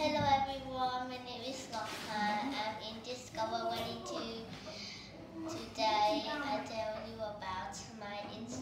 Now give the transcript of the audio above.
Hello everyone, my name is Ngọc I'm in Discover 22. Today I tell you about my Instagram.